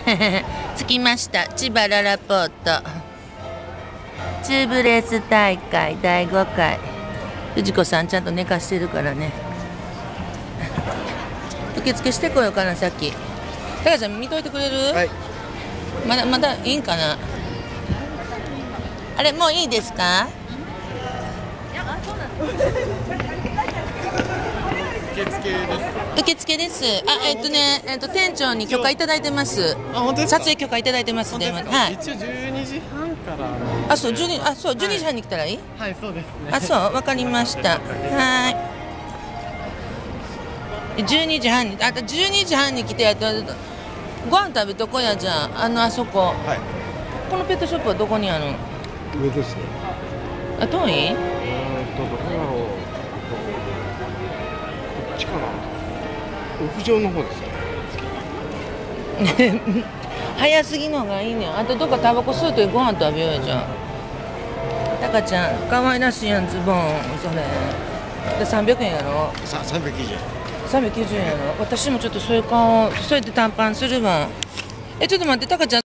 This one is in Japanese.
着きました。千葉ララポートチューブレース大会第5回。藤子さんちゃんと寝かしてるからね。受付してこようかな。さっきタカちゃん見といてくれる？ はい。 まだいいんかな。あれもういいですか？ 受付です。 受付です。店長に許可いただいてます。 あ、本当ですか？ 撮影許可いただいてます。電話で。はい。 一応12時半からあ、そう12時半に来たらいい？ はい、そうですね。 あ、そうわかりました。はい。12時半に12時半に来てご飯食べとこや。じゃああそこ。 はい。 このペットショップはどこにあるの？ 上ですね。 あ、遠い？ どこだろう。こっちかな。屋上の方ですね。 早すぎの方がいいねん。あとどっかタバコ吸うとご飯食べようや。じゃあタカちゃん可愛らしいやん。ズボンそれで300円やろ。 390円。 390円やろ。私もちょっとそういう顔それで短パンするわ。ちょっと待って、タカちゃん